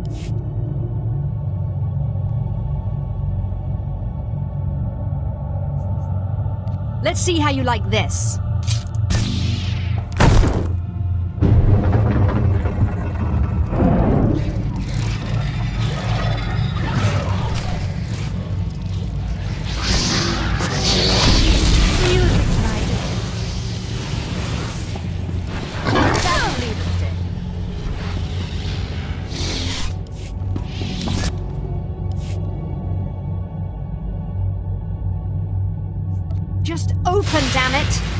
Let's see how you like this. Just open, damn it!